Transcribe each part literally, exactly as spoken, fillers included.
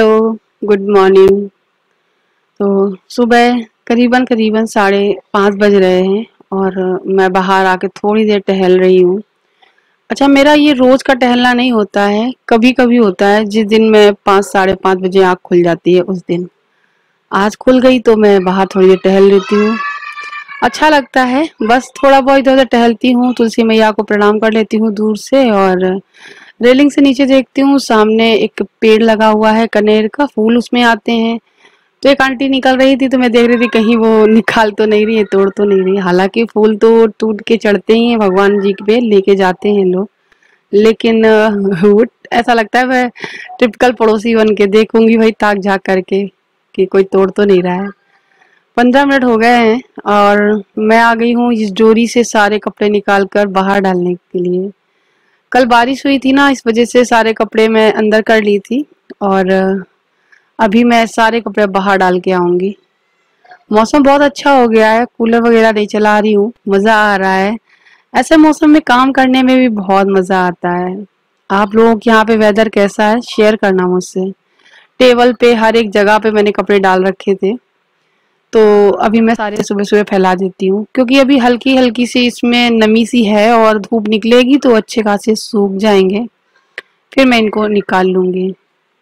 Hello, good morning. तो सुबह करीबन करीबन साढ़े पाँच बज रहे हैं और मैं बाहर आके थोड़ी देर टहल रही हूँ। अच्छा, मेरा ये रोज का टहलना नहीं होता है, कभी कभी होता है। जिस दिन मैं पाँच साढ़े पाँच बजे आँख खुल जाती है उस दिन। आज खुल गई तो मैं बाहर थोड़ी देर टहल लेती हूँ। अच्छा लगता है, बस थोड़ा बहुत इधर उधर टहलती हूँ, तुलसी मैया को प्रणाम कर लेती हूँ दूर से और रेलिंग से नीचे देखती हूँ, सामने एक पेड़ लगा हुआ है, कनेर का फूल उसमें आते हैं। तो एक आंटी निकल रही थी तो मैं देख रही थी कहीं वो निकाल तो नहीं रही है, तोड़ तो नहीं रही है। हालांकि फूल तो टूट के चढ़ते ही हैं भगवान जी पे, लेके जाते हैं लोग। लेकिन अ, वो ऐसा लगता है मैं टिपिकल पड़ोसी बन के देखूंगी भाई, ताक झाक करके कि कोई तोड़ तो नहीं रहा है। पंद्रह मिनट हो गए हैं और मैं आ गई हूँ इस डोरी से सारे कपड़े निकाल कर बाहर डालने के लिए। कल बारिश हुई थी ना, इस वजह से सारे कपड़े मैं अंदर कर ली थी और अ, अभी मैं सारे कपड़े बाहर डाल के आऊंगी। मौसम बहुत अच्छा हो गया है, कूलर वगैरह नहीं चला रही हूँ, मजा आ रहा है। ऐसे मौसम में काम करने में भी बहुत मजा आता है। आप लोगों के यहाँ पे वेदर कैसा है, शेयर करना मुझसे। टेबल पे हर एक जगह पे मैंने कपड़े डाल रखे थे, तो अभी मैं सारे सुबह सुबह फैला देती हूँ, क्योंकि अभी हल्की हल्की सी इसमें नमी सी है और धूप निकलेगी तो अच्छे खासे सूख जाएंगे। फिर मैं इनको निकाल लूंगी।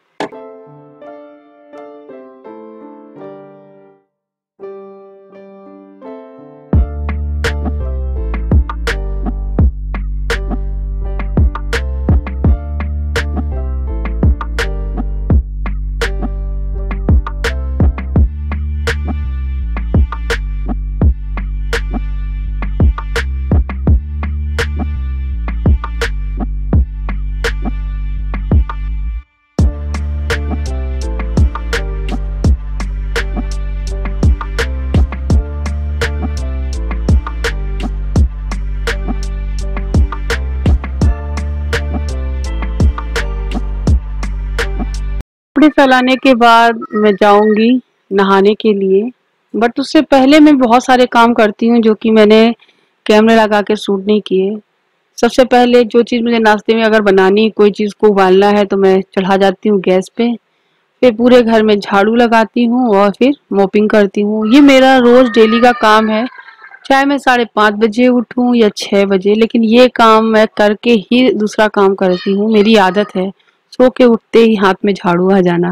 कपड़े फैलाने के बाद मैं जाऊंगी नहाने के लिए। बट उससे पहले मैं बहुत सारे काम करती हूँ जो कि मैंने कैमरे लगा के शूट नहीं किए। सबसे पहले जो चीज़ मुझे नाश्ते में अगर बनानी, कोई चीज़ को उबालना है तो मैं चढ़ा जाती हूँ गैस पे। फिर पूरे घर में झाड़ू लगाती हूँ और फिर मोपिंग करती हूँ। ये मेरा रोज डेली का काम है, चाहे मैं साढ़े पाँच बजे उठूँ या छः बजे, लेकिन ये काम मैं करके ही दूसरा काम करती हूँ। मेरी आदत है सो के उठते ही हाथ में झाड़ू आ जाना।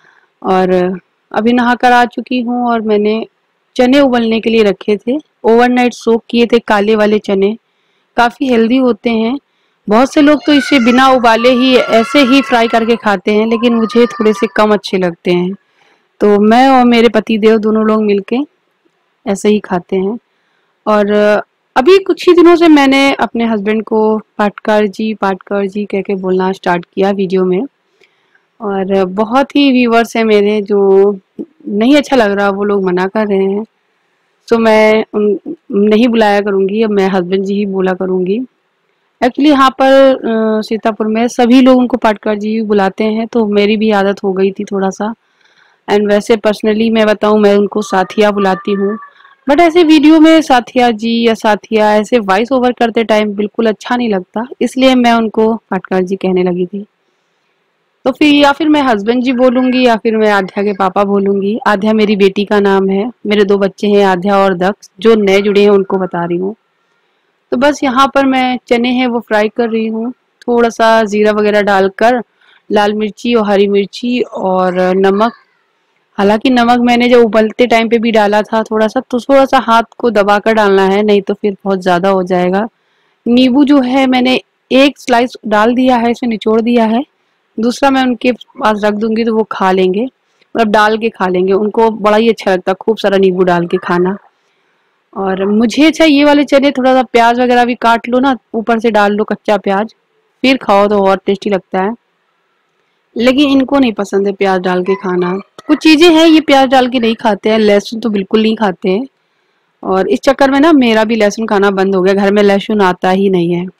और अभी नहा कर आ चुकी हूँ और मैंने चने उबलने के लिए रखे थे, ओवरनाइट सोक किए थे। काले वाले चने काफ़ी हेल्दी होते हैं। बहुत से लोग तो इसे बिना उबाले ही ऐसे ही फ्राई करके खाते हैं, लेकिन मुझे थोड़े से कम अच्छे लगते हैं। तो मैं और मेरे पति देव दोनों लोग मिलके ऐसे ही खाते हैं। और अभी कुछ ही दिनों से मैंने अपने हस्बैंड को पाटकर जी पाटकर जी कह के बोलना स्टार्ट किया वीडियो में। और बहुत ही व्यूवर्स हैं मेरे, जो नहीं अच्छा लग रहा वो लोग मना कर रहे हैं। तो मैं उन नहीं बुलाया करूँगी, अब मैं हस्बैंड जी ही बोला करूँगी। एक्चुअली यहाँ पर अ, सीतापुर में सभी लोग उनको पाटकर जी ही बुलाते हैं, तो मेरी भी आदत हो गई थी थोड़ा सा। एंड वैसे पर्सनली मैं बताऊँ, मैं उनको साथिया बुलाती हूँ। बट ऐसे वीडियो में साथिया जी या साथिया ऐसे वॉइस ओवर करते टाइम बिल्कुल अच्छा नहीं लगता, इसलिए मैं उनको पाटकर जी कहने लगी थी। तो फिर या फिर मैं हस्बैंड जी बोलूंगी या फिर मैं आध्या के पापा बोलूंगी। आध्या मेरी बेटी का नाम है। मेरे दो बच्चे हैं, आध्या और दक्ष, जो नए जुड़े हैं उनको बता रही हूँ। तो बस यहाँ पर मैं चने हैं वो फ्राई कर रही हूँ, थोड़ा सा जीरा वगैरह डालकर, लाल मिर्ची और हरी मिर्ची और नमक। हालांकि नमक मैंने जब उबलते टाइम पे भी डाला था थोड़ा सा, तो थोड़ा सा हाथ को दबा कर डालना है, नहीं तो फिर बहुत ज़्यादा हो जाएगा। नींबू जो है मैंने एक स्लाइस डाल दिया है, इसमें निचोड़ दिया है। दूसरा मैं उनके पास रख दूंगी तो वो खा लेंगे, मतलब डाल के खा लेंगे। उनको बड़ा ही अच्छा लगता है खूब सारा नींबू डाल के खाना। और मुझे अच्छा ये वाले चने थोड़ा सा प्याज वगैरह भी काट लो ना, ऊपर से डाल लो कच्चा प्याज, फिर खाओ तो और टेस्टी लगता है। लेकिन इनको नहीं पसंद है प्याज डाल के खाना। कुछ चीजें हैं ये प्याज डाल के नहीं खाते हैं, लहसुन तो बिल्कुल नहीं खाते हैं। और इस चक्कर में ना मेरा भी लहसुन खाना बंद हो गया, घर में लहसुन आता ही नहीं है।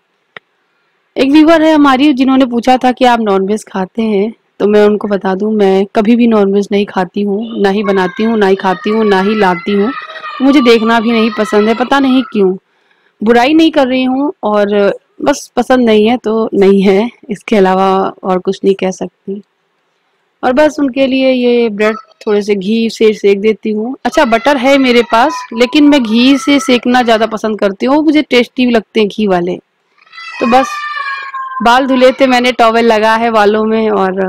एक व्यूवर है हमारी जिन्होंने पूछा था कि आप नॉनवेज खाते हैं, तो मैं उनको बता दूं मैं कभी भी नॉनवेज नहीं खाती हूँ, ना ही बनाती हूँ, ना ही खाती हूँ, ना ही लाती हूँ। मुझे देखना भी नहीं पसंद है, पता नहीं क्यों। बुराई नहीं कर रही हूँ, और बस पसंद नहीं है तो नहीं है, इसके अलावा और कुछ नहीं कह सकती। और बस उनके लिए ये ब्रेड थोड़े से घी से सेक देती हूँ। अच्छा बटर है मेरे पास, लेकिन मैं घी से सेकना ज़्यादा पसंद करती हूँ, मुझे टेस्टी भी लगते हैं घी वाले। तो बस बाल धुले थे मैंने, टॉवेल लगा है बालों में और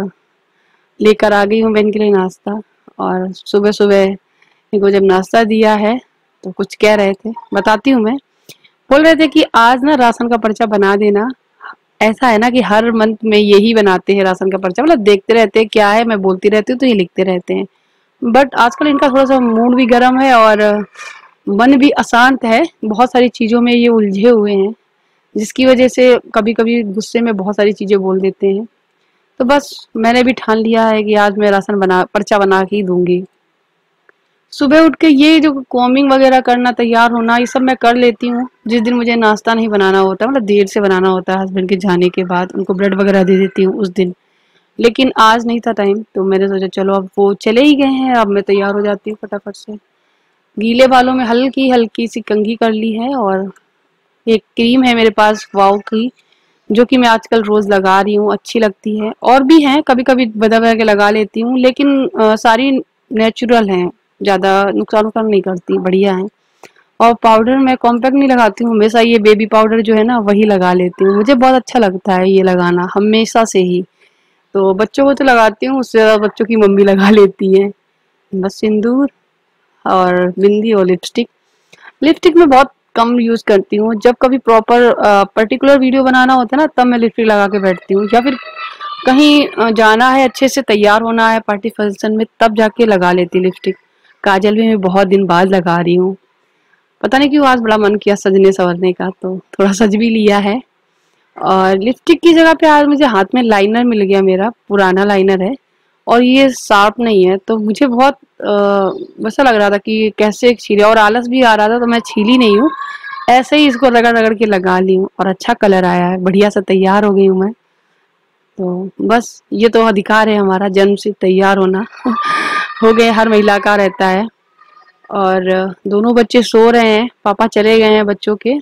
लेकर आ गई हूँ मैं इनके लिए नाश्ता। और सुबह सुबह इनको जब नाश्ता दिया है तो कुछ कह रहे थे, बताती हूँ मैं। बोल रहे थे कि आज ना राशन का पर्चा बना देना। ऐसा है ना कि हर मंथ में यही बनाते हैं राशन का पर्चा, मतलब देखते रहते हैं क्या है, मैं बोलती रहती हूँ तो ये लिखते रहते हैं। बट आजकल इनका थोड़ा सा मूड भी गर्म है और मन भी अशांत है, बहुत सारी चीज़ों में ये उलझे हुए हैं, जिसकी वजह से कभी कभी गुस्से में बहुत सारी चीज़ें बोल देते हैं। तो बस मैंने भी ठान लिया है कि आज मैं राशन बना पर्चा बना के ही दूंगी। सुबह उठ के ये जो कॉमिंग वगैरह करना, तैयार होना, ये सब मैं कर लेती हूँ। जिस दिन मुझे नाश्ता नहीं बनाना होता, मतलब देर से बनाना होता है हस्बैंड के जाने के बाद, उनको ब्रेड वगैरह दे देती हूँ उस दिन। लेकिन आज नहीं था टाइम तो मैंने सोचा चलो अब वो चले ही गए हैं, अब मैं तैयार हो जाती हूँ फटाफट से। गीले बालों में हल्की हल्की सी कंघी कर ली है और एक क्रीम है मेरे पास वाव की, जो कि मैं आजकल रोज लगा रही हूँ, अच्छी लगती है। और भी हैं, कभी कभी बदल बदल के लगा लेती हूँ, लेकिन अ, सारी नेचुरल हैं, ज़्यादा नुकसान नुकसान नहीं करती, बढ़िया हैं। और पाउडर मैं कॉम्पैक्ट नहीं लगाती हूँ, हमेशा ये बेबी पाउडर जो है ना वही लगा लेती हूँ, मुझे बहुत अच्छा लगता है ये लगाना हमेशा से ही। तो बच्चों को तो लगाती हूँ, उससे ज़्यादा बच्चों की मम्मी लगा लेती है। बस सिंदूर और बिंदी और लिपस्टिक। लिपस्टिक मैं बहुत कम यूज करती हूँ, जब कभी प्रॉपर पर्टिकुलर वीडियो बनाना होता है ना तब मैं लिपस्टिक लगा के बैठती हूँ, या फिर कहीं अ, जाना है, अच्छे से तैयार होना है पार्टी फंक्शन में, तब जाके लगा लेती लिपस्टिक। काजल भी मैं बहुत दिन बाद लगा रही हूँ, पता नहीं क्यों आज बड़ा मन किया सजने संवरने का, तो थोड़ा सज भी लिया है। और लिपस्टिक की जगह पे आज मुझे हाथ में लाइनर मिल गया, मेरा पुराना लाइनर है और ये शार्प नहीं है, तो मुझे बहुत अ, वैसा लग रहा था कि कैसे छीले, और आलस भी आ रहा था तो मैं छीली नहीं हूँ, ऐसे ही इसको रगड़ रगड़ के लगा ली हूँ और अच्छा कलर आया है, बढ़िया सा तैयार हो गई हूँ मैं। तो बस ये तो अधिकार है हमारा जन्म से तैयार होना हो गए, हर महिला का रहता है। और दोनों बच्चे सो रहे हैं, पापा चले गए हैं बच्चों के।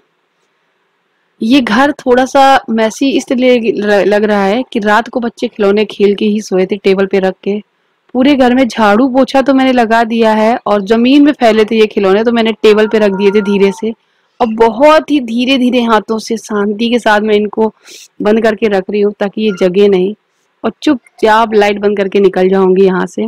ये घर थोड़ा सा मैसी इसलिए लग रहा है कि रात को बच्चे खिलौने खेल के ही सोए थे टेबल पे रख के। पूरे घर में झाड़ू पोछा तो मैंने लगा दिया है और जमीन में फैले थे ये खिलौने तो मैंने टेबल पे रख दिए थे धीरे से। और बहुत ही धीरे धीरे हाथों से शांति के साथ मैं इनको बंद करके रख रही हूँ ताकि ये जगे नहीं, और चुपचाप लाइट बंद करके निकल जाऊंगी यहाँ से।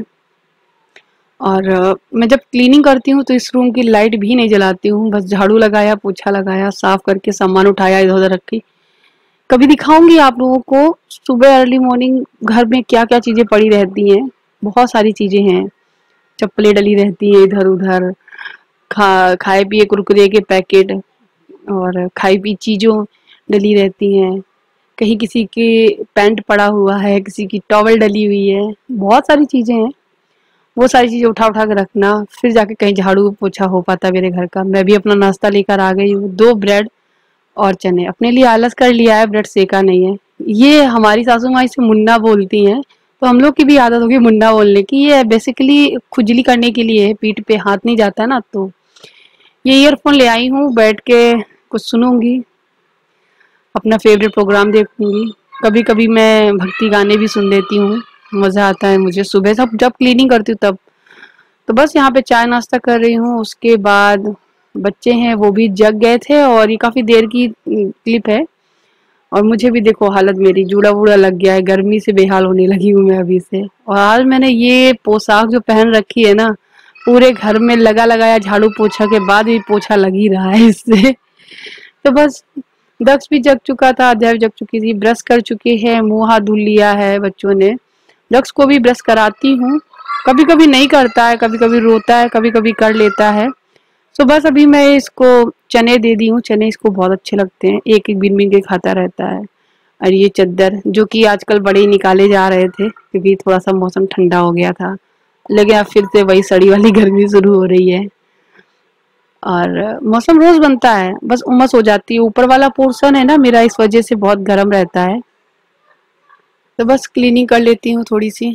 और अ, मैं जब क्लीनिंग करती हूँ तो इस रूम की लाइट भी नहीं जलाती हूँ, बस झाड़ू लगाया, पोछा लगाया, साफ करके सामान उठाया, इधर उधर रखी। कभी दिखाऊंगी आप लोगों को सुबह अर्ली मॉर्निंग घर में क्या क्या चीजें पड़ी रहती हैं। बहुत सारी चीजें हैं, चप्पलें डली रहती हैं इधर उधर, खा खाए पिए कुरकुरे के पैकेट और खाई पी चीजों डली रहती हैं। कहीं किसी के पैंट पड़ा हुआ है, किसी की टॉवल डली हुई है, बहुत सारी चीजें हैं। वो सारी चीजें उठा उठा के रखना, फिर जाके कहीं झाड़ू पोछा हो पाता मेरे घर का। मैं भी अपना नाश्ता लेकर आ गई हूँ, दो ब्रेड और चने। अपने लिए आलस कर लिया है, ब्रेड सेका नहीं है। ये हमारी सासू माँ इसे मुन्ना बोलती हैं, तो हम लोग की भी आदत होगी मुन्ना बोलने की। ये बेसिकली खुजली करने के लिए है, पीठ पे हाथ नहीं जाता ना, तो ये ईयरफोन ले आई हूँ, बैठ के कुछ सुनूंगी, अपना फेवरेट प्रोग्राम देखूंगी। कभी कभी मैं भक्ति गाने भी सुन लेती हूँ, मजा आता है मुझे सुबह सब जब क्लीनिंग करती हूँ तब। तो बस यहाँ पे चाय नाश्ता कर रही हूँ, उसके बाद बच्चे हैं वो भी जग गए थे और ये काफी देर की क्लिप है। और मुझे भी देखो हालत मेरी जूड़ा वूड़ा लग गया है, गर्मी से बेहाल होने लगी हूँ मैं अभी से। और आज मैंने ये पोशाक जो पहन रखी है ना, पूरे घर में लगा लगाया झाड़ू पोछा के बाद भी पोछा लग ही रहा है इससे तो बस दक्ष भी जग चुका था, अध्याय जग चुकी थी, ब्रश कर चुके हैं, मुंह हाथ धुल लिया है बच्चों ने। दक्ष को भी ब्रश कराती हूँ, कभी कभी नहीं करता है, कभी कभी रोता है, कभी कभी कर लेता है। तो बस अभी मैं इसको चने दे दी हूँ, चने इसको बहुत अच्छे लगते हैं, एक एक बिन बिन के खाता रहता है। और ये चद्दर जो कि आजकल बड़े ही निकाले जा रहे थे क्योंकि थोड़ा सा मौसम ठंडा हो गया था, लेकिन अब फिर से वही सड़ी वाली गर्मी शुरू हो रही है। और मौसम रोज बनता है, बस उमस हो जाती है, ऊपर वाला पोर्शन है ना मेरा, इस वजह से बहुत गर्म रहता है। तो बस क्लीनिंग कर लेती हूँ थोड़ी सी।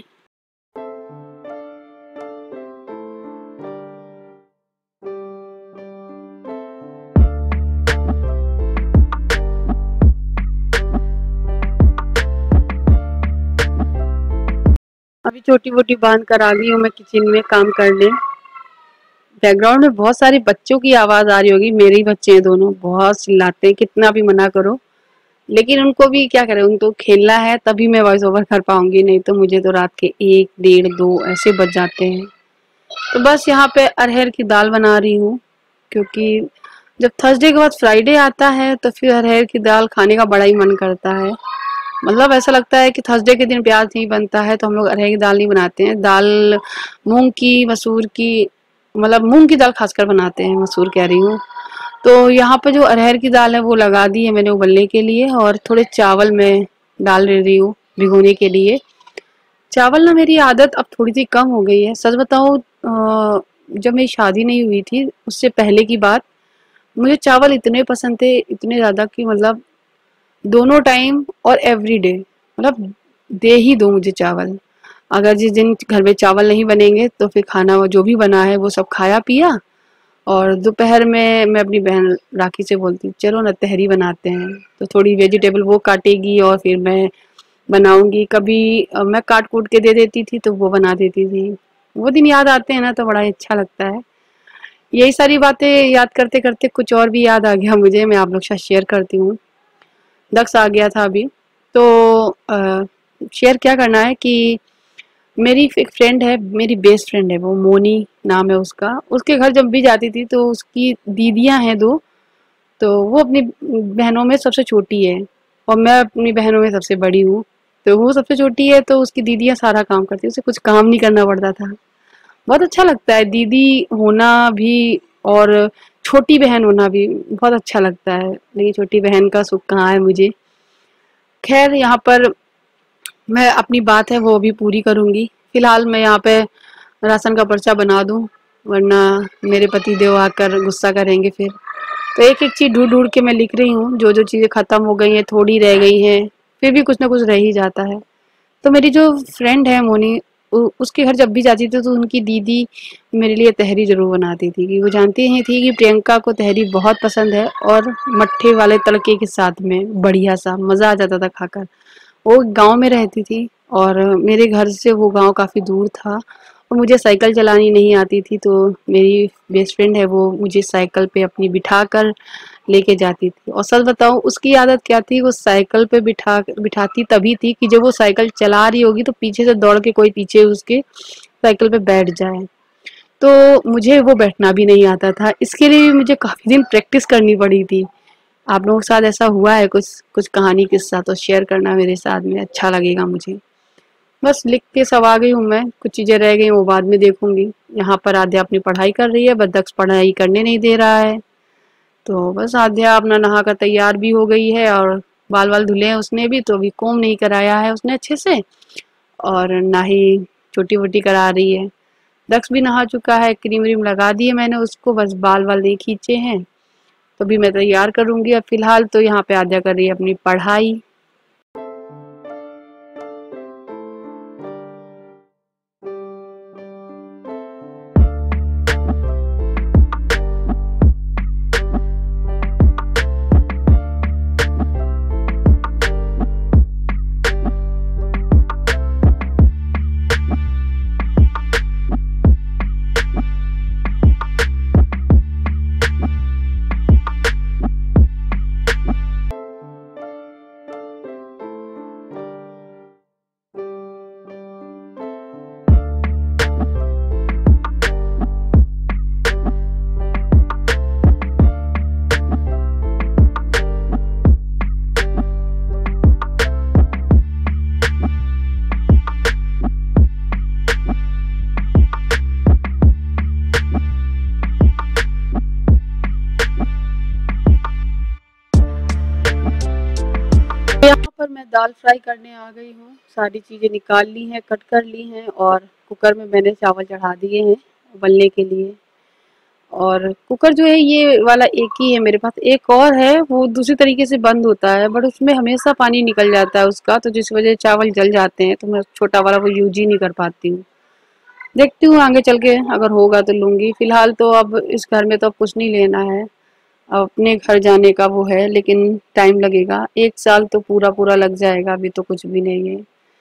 अभी छोटी वोटी बांध कर आ गई हूँ मैं किचन में काम करने। बैकग्राउंड में बहुत सारे बच्चों की आवाज आ रही होगी, मेरे ही बच्चे हैं दोनों, बहुत चिल्लाते हैं कितना भी मना करो। लेकिन उनको भी क्या करें, उनको खेलना है तभी मैं वॉइस ओवर कर पाऊंगी, नहीं तो मुझे तो रात के एक डेढ़ दो ऐसे बज जाते हैं। तो बस यहाँ पे अरहर की दाल बना रही हूँ, क्योंकि जब थर्सडे के बाद फ्राइडे आता है तो फिर अरहर की दाल खाने का बड़ा ही मन करता है। मतलब ऐसा लगता है कि थर्सडे के दिन प्याज नहीं बनता है तो हम लोग अरहर की दाल नहीं बनाते हैं। दाल मूंग की, मसूर की, मतलब मूंग की दाल खासकर बनाते हैं, मसूर कह रही हूँ। तो यहाँ पे जो अरहर की दाल है वो लगा दी है मैंने उबलने के लिए, और थोड़े चावल मैं डाल दे रही हूँ भिगोने के लिए। चावल ना मेरी आदत अब थोड़ी सी कम हो गई है, सच बताऊँ। जब मेरी शादी नहीं हुई थी उससे पहले की बात, मुझे चावल इतने पसंद थे, इतने ज़्यादा कि मतलब दोनों टाइम और एवरी डे, मतलब दे ही दो मुझे चावल। अगर जिस दिन घर में चावल नहीं बनेंगे तो फिर खाना वो जो भी बना है वो सब खाया पिया। और दोपहर में मैं अपनी बहन राखी से बोलती चलो ना तहरी बनाते हैं, तो थोड़ी वेजिटेबल वो काटेगी और फिर मैं बनाऊंगी। कभी अ, मैं काट कूट के दे देती थी तो वो बना देती थी। वो दिन याद आते हैं ना तो बड़ा ही अच्छा लगता है। यही सारी बातें याद करते करते कुछ और भी याद आ गया मुझे, मैं आप लोग के साथ शेयर करती हूँ। दक्ष आ गया था अभी, तो आ, शेयर क्या करना है कि मेरी एक फ्रेंड है, मेरी बेस्ट फ्रेंड है, वो मोनी नाम है उसका। उसके घर जब भी जाती थी तो उसकी दीदियां हैं दो, तो वो अपनी बहनों में सबसे छोटी है और मैं अपनी बहनों में सबसे बड़ी हूँ। तो वो सबसे छोटी है तो उसकी दीदियां सारा काम करती है, उसे कुछ काम नहीं करना पड़ता था। बहुत अच्छा लगता है दीदी होना भी, और छोटी बहन होना भी बहुत अच्छा लगता है। लेकिन छोटी बहन का सुख कहाँ है मुझे। खैर यहाँ पर मैं अपनी बात है वो अभी पूरी करूंगी। फिलहाल मैं यहाँ पे राशन का पर्चा बना दूं, वरना मेरे पति देव आकर गुस्सा करेंगे फिर। तो एक एक चीज ढूंढ ढूंढ के मैं लिख रही हूँ, जो जो चीजें खत्म हो गई हैं, थोड़ी रह गई हैं, फिर भी कुछ ना कुछ रह ही जाता है। तो मेरी जो फ्रेंड है मोनी, उ- उसके घर जब भी जाती थी तो उनकी दीदी मेरे लिए तहरी जरूर बनाती थी, कि वो जानती ही थी कि प्रियंका को तहरी बहुत पसंद है, और मट्ठे वाले तड़के के साथ में बढ़िया सा मजा आ जाता था खाकर। वो गांव में रहती थी और मेरे घर से वो गांव काफी दूर था, और मुझे साइकिल चलानी नहीं आती थी, तो मेरी बेस्ट फ्रेंड है वो मुझे साइकिल पे अपनी बिठा कर लेके जाती थी। और सच बताऊं उसकी आदत क्या थी, वो साइकिल पे बिठा बिठाती तभी थी कि जब वो साइकिल चला रही होगी तो पीछे से दौड़ के कोई पीछे उसके साइकिल पे बैठ जाए। तो मुझे वो बैठना भी नहीं आता था, इसके लिए भी मुझे काफी दिन प्रैक्टिस करनी पड़ी थी। आप लोगों के साथ ऐसा हुआ है कुछ कुछ कहानी किस्सा तो शेयर करना मेरे साथ में, अच्छा लगेगा मुझे। बस लिख के सब आ गई हूँ मैं, कुछ चीजें रह गई वो बाद में देखूंगी। यहाँ पर आद्या अपनी पढ़ाई कर रही है, बस दक्ष पढ़ाई करने नहीं दे रहा है। तो बस आद्या अपना नहा कर तैयार भी हो गई है, और बाल वाल धुले हैं उसने भी, तो अभी कोम नहीं कराया है उसने अच्छे से, और ना ही छोटी वोटी करा रही है। दक्ष भी नहा चुका है, क्रीम व्रीम लगा दी है मैंने उसको, बस बाल वाल नहीं खींचे हैं। तो अभी मैं तैयार करूंगी। अब फिलहाल तो यहाँ पे आद्या कर रही है अपनी पढ़ाई। यहाँ पर मैं दाल फ्राई करने आ गई हूँ, सारी चीजें निकाल ली हैं, कट कर ली हैं, और कुकर में मैंने चावल चढ़ा दिए हैं उबलने के लिए। और कुकर जो है ये वाला एक ही है मेरे पास, एक और है वो दूसरी तरीके से बंद होता है, बट उसमें हमेशा पानी निकल जाता है उसका, तो जिस वजह से चावल जल जाते हैं, तो मैं छोटा वाला वो यूज ही नहीं कर पाती हूँ। देखती हूँ आगे चल के अगर होगा तो लूंगी। फिलहाल तो अब इस घर में तो अब कुछ नहीं लेना है, अब अपने घर जाने का वो है, लेकिन टाइम लगेगा, एक साल तो पूरा पूरा लग जाएगा, अभी तो कुछ भी नहीं है।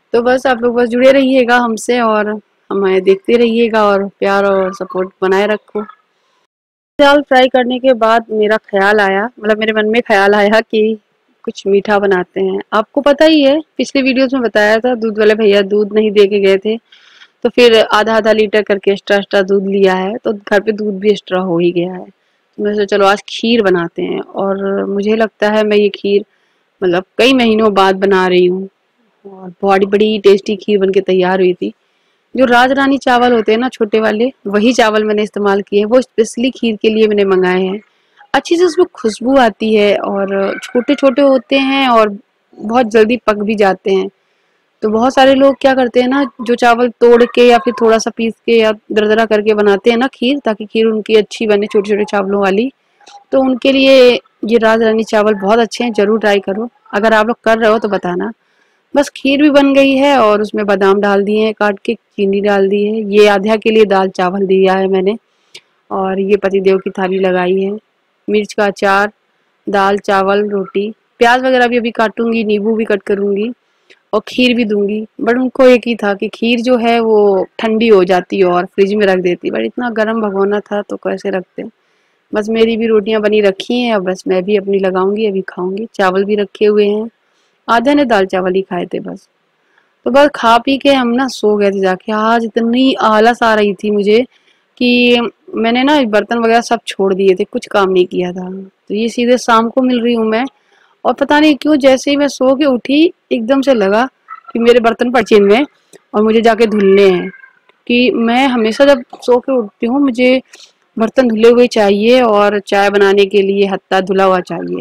तो बस आप लोग बस जुड़े रहिएगा हमसे और हमें देखते रहिएगा और प्यार और सपोर्ट बनाए रखो। दाल फ्राई करने के बाद मेरा ख्याल आया, मतलब मेरे मन में ख्याल आया कि कुछ मीठा बनाते हैं। आपको पता ही है, पिछले वीडियोस में बताया था, दूध वाले भैया दूध नहीं दे के गए थे, तो फिर आधा आधा लीटर करके एक्स्ट्रा एक्स्ट्रा दूध लिया है, तो घर पे दूध भी एक्स्ट्रा हो ही गया है। तो मैं सोचा चलो आज खीर बनाते हैं, और मुझे लगता है मैं ये खीर मतलब कई महीनों बाद बना रही हूँ, और बड़ी बड़ी टेस्टी खीर बन के तैयार हुई थी। जो राजरानी चावल होते हैं ना छोटे वाले, वही चावल मैंने इस्तेमाल किए हैं, वो स्पेशली खीर के लिए मैंने मंगाए हैं। अच्छी से उसमें खुशबू आती है, और छोटे छोटे होते हैं और बहुत जल्दी पक भी जाते हैं। तो बहुत सारे लोग क्या करते हैं ना, जो चावल तोड़ के या फिर थोड़ा सा पीस के या दरदरा करके बनाते हैं ना खीर, ताकि खीर उनकी अच्छी बने छोटे छोटे चावलों वाली, तो उनके लिए ये राजरानी चावल बहुत अच्छे हैं, जरूर ट्राई करो। अगर आप लोग कर रहे हो तो बताना। बस खीर भी बन गई है, और उसमें बादाम डाल दिए हैं काट के, चीनी डाल दी है, ये आध्या के लिए दाल चावल दिया है मैंने, और ये पतिदेव की थाली लगाई है, मिर्च का अचार, दाल चावल रोटी, प्याज वगैरह भी अभी काटूंगी, नींबू भी कट करूंगी, और खीर भी दूंगी। बट उनको एक ही था कि खीर जो है वो ठंडी हो जाती है और फ्रिज में रख देती, बट इतना गर्म भगोना था तो कैसे रखते। बस मेरी भी रोटियां बनी रखी हैं, अब बस मैं भी अपनी लगाऊंगी, अभी खाऊंगी। चावल भी रखे हुए हैं, आधे ने दाल चावल ही खाए थे बस। तो बस खा पी के हम ना सो गए थे जाके। आज इतनी आलस आ रही थी मुझे कि मैंने ना बर्तन वगैरह सब छोड़ दिए थे, कुछ काम नहीं किया था। तो ये सीधे शाम को मिल रही हूँ मैं, और पता नहीं क्यों जैसे ही मैं सो के उठी, एकदम से लगा कि मेरे बर्तन पड़े में और मुझे जाके धुलने हैं। कि मैं हमेशा जब सो के उठती हूँ मुझे बर्तन धुले हुए चाहिए, और चाय बनाने के लिए हत्ता धुला हुआ चाहिए।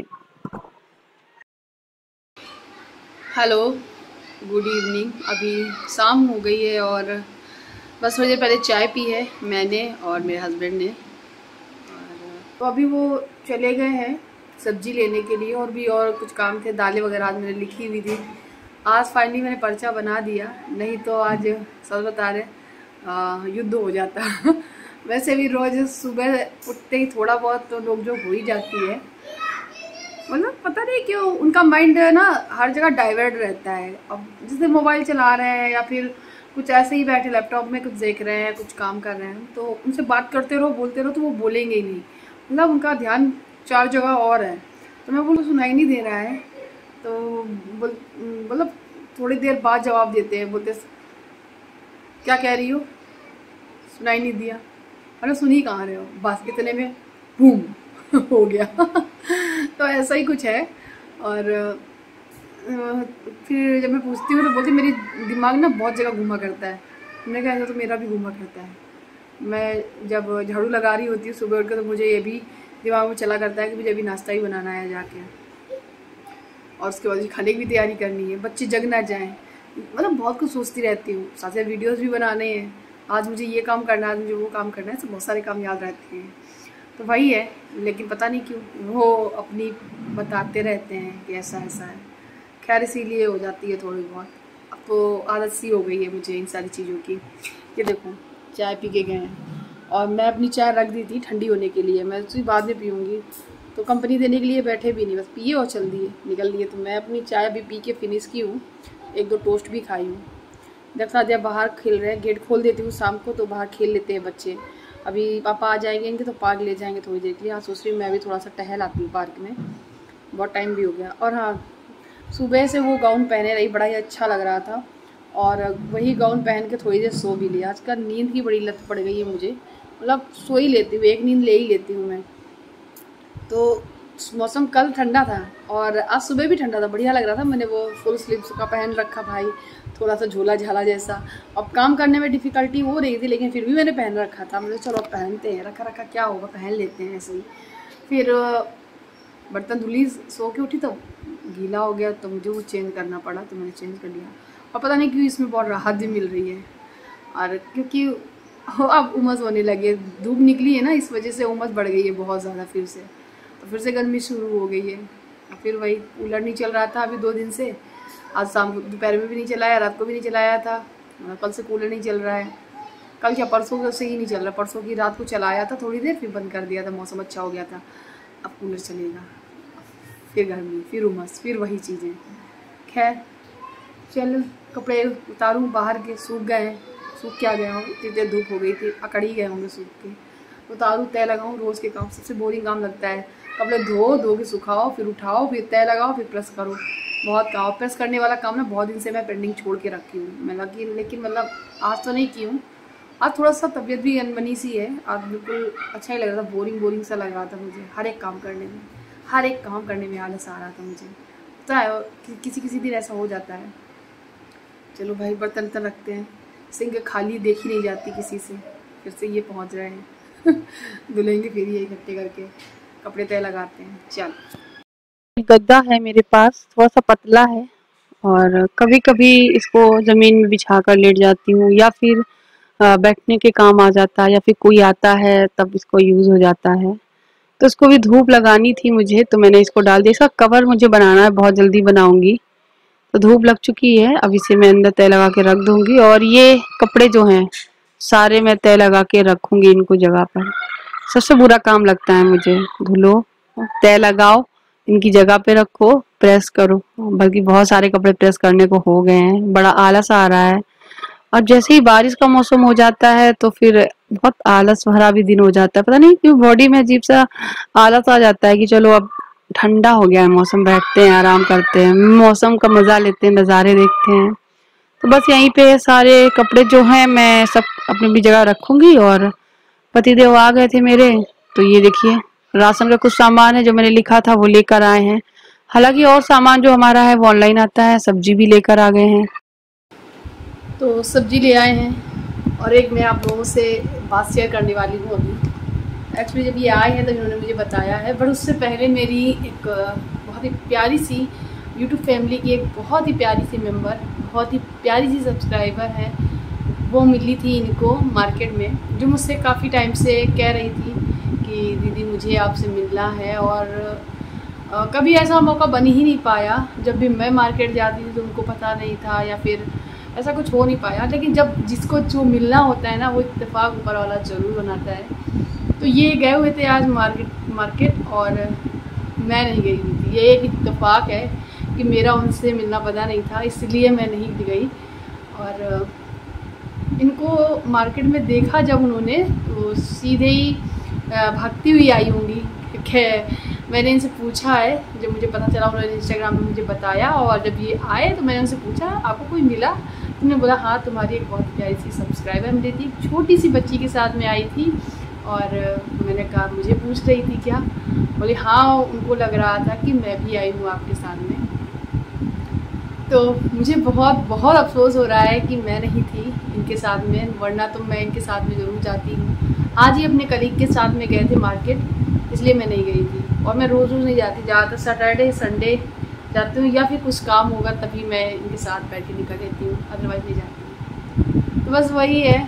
Hello, good evening. अभी शाम हो गई है, और बस मुझे पहले चाय पी है मैंने और मेरे हस्बैंड ने, और तो अभी वो चले गए हैं सब्जी लेने के लिए, और भी और कुछ काम थे, दालें वगैरह आज मैंने लिखी हुई थी। आज फाइनली मैंने पर्चा बना दिया, नहीं तो आज सच बता रहे युद्ध हो जाता। वैसे भी रोज सुबह उठते ही थोड़ा बहुत तो लोग जो हो ही जाती है, मतलब पता नहीं क्यों उनका माइंड ना हर जगह डाइवर्ट रहता है। अब जैसे मोबाइल चला रहे हैं या फिर कुछ ऐसे ही बैठे लैपटॉप में कुछ देख रहे हैं, कुछ काम कर रहे हैं, तो उनसे बात करते रहो बोलते रहो तो वो बोलेंगे ही नहीं, मतलब उनका ध्यान चार जगह और है। तो मैं बोलूँ सुनाई नहीं दे रहा है, तो मतलब थोड़ी देर बाद जवाब देते हैं, बोलते क्या कह रही हो, सुनाई नहीं दिया, अरे सुन ही कहाँ रहे हो, बस इतने में बूम हो गया। तो ऐसा ही कुछ है। और फिर जब मैं पूछती हूँ तो बोलती मेरी दिमाग ना बहुत जगह घूमा करता है। मैंने कहा ऐसा तो मेरा भी घूमा करता है। मैं जब झाड़ू लगा रही होती हूँ सुबह उठ कर, तो मुझे ये भी दिमाग में चला करता है कि मुझे अभी नाश्ता ही बनाना है जाके, और उसके बाद खाने की भी तैयारी करनी है, बच्चे जग ना जाएँ, मतलब बहुत कुछ सोचती रहती हूँ। साथ साथ वीडियोज़ भी बनाने हैं, आज मुझे ये काम करना है, आज मुझे वो काम करना है, तो बहुत सारे काम याद रहते हैं। तो वही है, लेकिन पता नहीं क्यों वो अपनी बताते रहते हैं कि ऐसा ऐसा है। खैर इसीलिए हो जाती है थोड़ी बहुत। अब तो आदत सी हो गई है मुझे इन सारी चीज़ों की। ये देखो चाय पी के गए हैं, और मैं अपनी चाय रख दी थी ठंडी होने के लिए, मैं उसी बाद में पीऊँगी। तो कंपनी देने के लिए बैठे भी नहीं, बस पिए और चल दिए निकल दिए। तो मैं अपनी चाय अभी पी के फिनिश की हूँ, एक दो टोस्ट भी खाई हूँ। जब सादिया बाहर खेल रहे हैं, गेट खोल देती हूँ शाम को तो बाहर खेल लेते हैं बच्चे। अभी पापा आ जाएंगे इनके तो पार्क ले जाएंगे थोड़ी देर के लिए। हाँ सोच रही हूँ मैं भी थोड़ा सा टहल आती हूँ पार्क में, बहुत टाइम भी हो गया। और हाँ सुबह से वो गाउन पहने रही, बड़ा ही अच्छा लग रहा था, और वही गाउन पहन के थोड़ी देर सो भी लिया। आजकल नींद की बड़ी लत पड़ गई है मुझे, मतलब सो ही लेती हूँ, एक नींद ले ही लेती हूँ मैं। तो मौसम कल ठंडा था और आज सुबह भी ठंडा था, बढ़िया लग रहा था। मैंने वो फुल स्लीव्स का पहन रखा भाई, थोड़ा सा झोला झाला जैसा। अब काम करने में डिफ़िकल्टी हो रही थी, लेकिन फिर भी मैंने पहन रखा था। मुझे चलो अब पहनते हैं, रखा रखा क्या होगा, पहन लेते हैं ऐसे ही। फिर बर्तन धुली, सो के उठी तो गीला हो गया, तो मुझे वो चेंज करना पड़ा, तो मैंने चेंज कर लिया। और पता नहीं क्यों इसमें बहुत राहत भी मिल रही है, और क्योंकि अब उमस होने लगी है, धूप निकली है ना, इस वजह से उमस बढ़ गई है बहुत ज़्यादा फिर से। तो फिर से गर्मी शुरू हो गई है। फिर वही कूलर नहीं चल रहा था अभी दो दिन से, आज शाम को दोपहर में भी नहीं चलाया, रात को भी नहीं चलाया था, कल से कूलर नहीं चल रहा है। कल क्या परसों से ही नहीं चल रहा, परसों की रात को चलाया था थोड़ी देर, फिर बंद कर दिया था, मौसम अच्छा हो गया था। अब कूलर चलेगा, फिर गर्मी, फिर उमस, फिर वही चीज़ें। खैर चल कपड़े उतारूँ बाहर के, सूख गए हैं, सूख क्या गए होंगे, इतनी देर धूप हो गई थी, अकड़ ही गए होंगे सूख के। उतारूँ, तय लगाऊँ, रोज़ के काम सबसे बोरिंग काम लगता है। कपड़े धो धो के सुखाओ, फिर उठाओ, फिर तय लगाओ, फिर प्रेस करो, बहुत काम। प्रेस करने वाला काम ना बहुत दिन से मैं पेंडिंग छोड़ के रखी हूँ मैं लगी, लेकिन मतलब आज तो नहीं की हूँ। आज थोड़ा सा तबीयत भी अनबनी सी है, आज बिल्कुल अच्छा ही लग रहा था, बोरिंग बोरिंग सा लग रहा था मुझे। हर एक काम करने में हर एक काम करने में आलस आ रहा था मुझे, पता है कि, किसी किसी दिन ऐसा हो जाता है। चलो भाई बर्तन वर्तन रखते हैं, सिंक खाली देखी नहीं जाती किसी से, फिर से ये पहुंच रहे हैं धुलेंगे फिर ये इकट्ठे करके, कपड़े तय लगाते हैं। चल गद्दा है मेरे पास, थोड़ा सा पतला है और कभी कभी इसको ज़मीन में बिछा कर लेट जाती हूँ, या फिर बैठने के काम आ जाता है, या फिर कोई आता है तब इसको यूज़ हो जाता है। तो इसको भी धूप लगानी थी मुझे, तो मैंने इसको डाल दिया। इसका कवर मुझे बनाना है, बहुत जल्दी बनाऊंगी। तो धूप लग चुकी है, अब इसे मैं अंदर तय लगा के रख दूंगी। और ये कपड़े जो हैं सारे मैं तय लगा के रखूंगी इनको जगह पर। सबसे बुरा काम लगता है मुझे, धुलो, तय लगाओ, इनकी जगह पे रखो, प्रेस करो। बल्कि बहुत सारे कपड़े प्रेस करने को हो गए हैं, बड़ा आलस आ रहा है। और जैसे ही बारिश का मौसम हो जाता है तो फिर बहुत आलस भरा भी दिन हो जाता है, पता नहीं क्यों बॉडी में अजीब सा आलस आ जाता है कि चलो अब ठंडा हो गया है मौसम, बैठते हैं, आराम करते हैं, मौसम का मजा लेते हैं, नज़ारे देखते हैं। तो बस यहीं पे सारे कपड़े जो हैं मैं सब अपनी भी जगह रखूंगी। और पतिदेव आ गए थे मेरे, तो ये देखिए राशन का कुछ सामान है जो मैंने लिखा था वो लेकर आए हैं। हालांकि और सामान जो हमारा है वो ऑनलाइन आता है, सब्जी भी लेकर आ गए हैं। तो सब्जी ले आए हैं, और एक मैं आप लोगों से बात शेयर करने वाली हूँ अभी। एक्चुअली जब ये आए हैं तो इन्होंने मुझे बताया है, बट उससे पहले मेरी एक बहुत ही प्यारी सी यूट्यूब फैमिली की एक बहुत ही प्यारी सी मेंबर, बहुत ही प्यारी सी सब्सक्राइबर है, वो मिली थी इनको मार्केट में, जो मुझसे काफ़ी टाइम से कह रही थी कि दीदी मुझे आपसे मिलना है। और आ, कभी ऐसा मौका बन ही नहीं पाया। जब भी मैं मार्केट जाती थी तो उनको पता नहीं था, या फिर ऐसा कुछ हो नहीं पाया। लेकिन जब जिसको जो मिलना होता है ना, वो इत्तेफाक ऊपर वाला ज़रूर बनाता है। तो ये गए हुए थे आज मार्केट मार्केट और मैं नहीं गई हुई थी। ये एक इत्तेफाक है कि मेरा उनसे मिलना पता नहीं था, इसलिए मैं नहीं गई। और इनको मार्केट में देखा जब उन्होंने, तो सीधे ही भागती हुई आई होंगी। मैंने इनसे पूछा है, जब मुझे पता चला उन्होंने इंस्टाग्राम में मुझे बताया, और जब ये आए तो मैंने उनसे पूछा आपको कोई मिला? उन्होंने बोला हाँ तुम्हारी एक बहुत प्यारी सी सब्सक्राइबर मिली थी, छोटी सी बच्ची के साथ में आई थी। और मैंने कहा मुझे पूछ रही थी क्या? बोले हाँ, उनको लग रहा था कि मैं भी आई हूँ आपके साथ में। तो मुझे बहुत बहुत अफसोस हो रहा है कि मैं नहीं थी इनके साथ में, वरना तो मैं इनके साथ में ज़रूर जाती हूँ। आज ही अपने कलीग के साथ में गए थे मार्केट, इसलिए मैं नहीं गई थी। और मैं रोज़ रोज़ नहीं जाती, ज़्यादातर सैटरडे संडे जाती हूँ, या फिर कुछ काम होगा तभी मैं इनके साथ बैठ के निकल लेती हूँ, अदरवाइज़ नहीं जाती। तो बस वही है,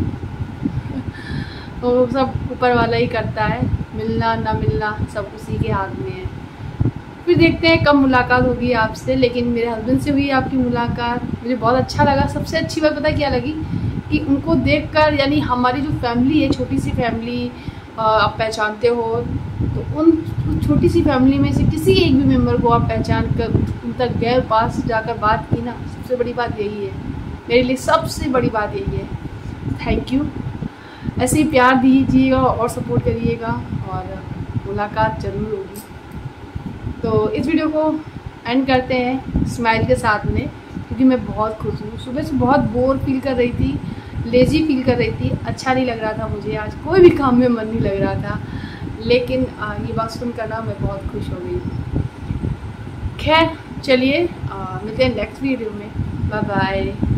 वो सब ऊपर वाला ही करता है, मिलना ना मिलना सब उसी के हाथ में है। फिर देखते हैं कब मुलाकात होगी आपसे। लेकिन मेरे हस्बैंड से हुई आपकी मुलाकात, मुझे बहुत अच्छा लगा। सबसे अच्छी बात पता क्या लगी कि उनको देखकर, यानी हमारी जो फैमिली है, छोटी सी फैमिली, आप पहचानते हो, तो उन छोटी सी फैमिली में से किसी एक भी मेंबर को आप पहचान कर उन तक गए, पास जाकर बात की ना, सबसे बड़ी बात यही है मेरे लिए, सबसे बड़ी बात यही है। थैंक यू, ऐसे ही प्यार दीजिएगा और सपोर्ट करिएगा, और मुलाकात ज़रूर होगी। तो इस वीडियो को एंड करते हैं स्माइल के साथ में, क्योंकि मैं बहुत खुश हूँ। सुबह से बहुत बोर फील कर रही थी, लेजी फील कर रही थी, अच्छा नहीं लग रहा था मुझे, आज कोई भी काम में मन नहीं लग रहा था। लेकिन आ, ये बात सुनकर ना मैं बहुत खुश हो गई। खैर चलिए मिलते हैं नेक्स्ट वीडियो में, बाय बाय।